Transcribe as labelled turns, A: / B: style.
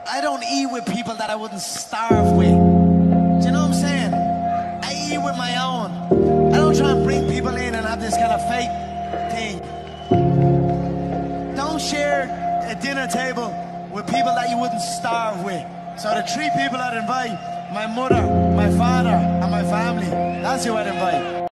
A: I don't eat with people that I wouldn't starve with. Do you know what I'm saying? I eat with my own. I don't try and bring people in and have this kind of fake thing. Don't share a dinner table with people that you wouldn't starve with. So the 3 people I'd invite, my mother, my father, and my family, that's who I'd invite.